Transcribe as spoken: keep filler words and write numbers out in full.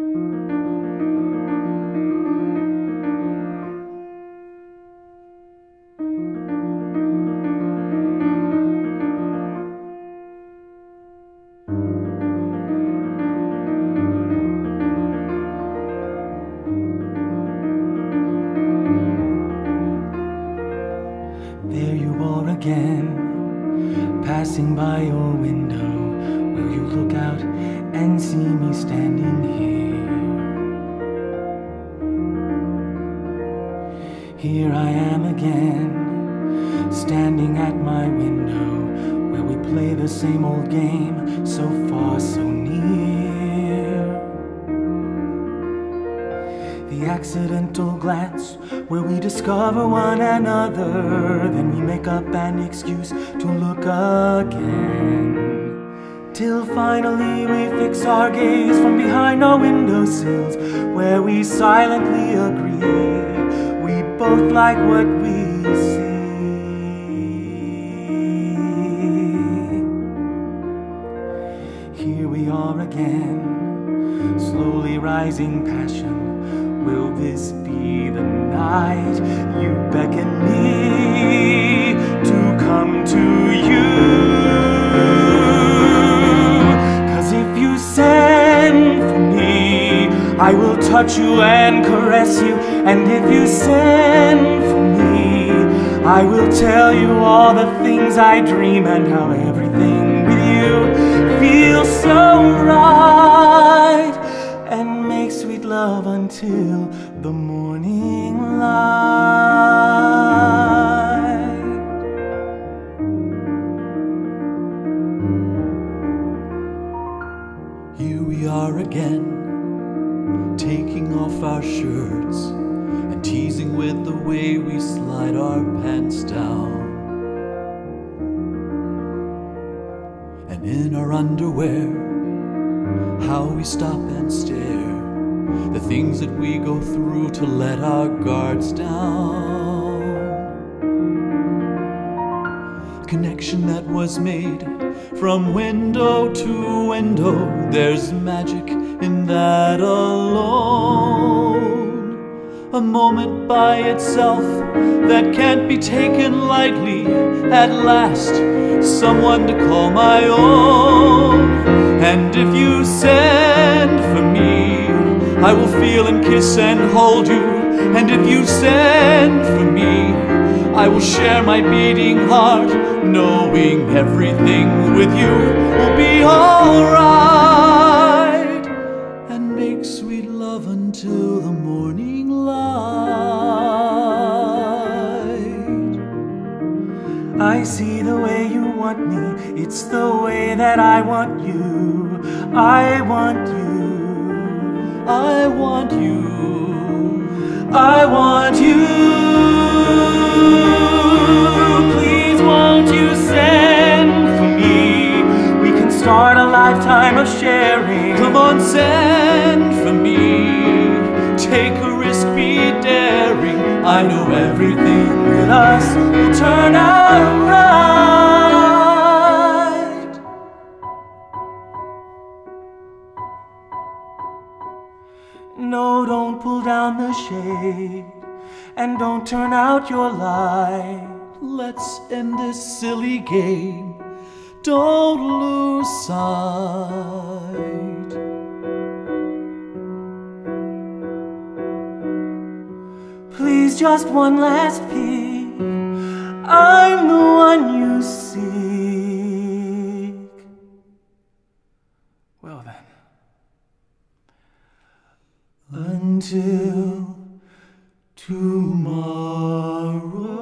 There you are again, passing by your window. Will you look out and see me standing here? Here I am again, standing at my window, where we play the same old game, so far, so near. The accidental glance, where we discover one another, then we make up an excuse to look again, till finally we fix our gaze from behind our windowsills, where we silently agree we both like what we see. Here we are again, slowly rising passion. Will this be the night you beckon me to come to you? 'Cause if you send for me, I will touch you and caress you. And if you send for me, I will tell you all the things I dream, and how everything with you feels so right, and make sweet love until the morning light. Here we are again, taking off our shirts and teasing with the way we slide our pants down. And in our underwear, how we stop and stare, the things that we go through to let our guards down. Connection that was made from window to window, there's magic in that alone. A moment by itself that can't be taken lightly, at last someone to call my own. And if you send for me, I will feel and kiss and hold you. And if you send for me, I will share my beating heart, knowing everything with you will be alright, and make sweet love until the morning light. I see the way you want me, it's the way that I want you. I want you. I want you. I want you. Please won't you send for me? We can start a lifetime of sharing. Come on, send for me. Take a risk, be daring. I know everything with us will turn out right. No, don't pull down the shade, and don't turn out your light. Let's end this silly game, don't lose sight. Please, just one last peek, I'm the one you seek. Well then, until tomorrow.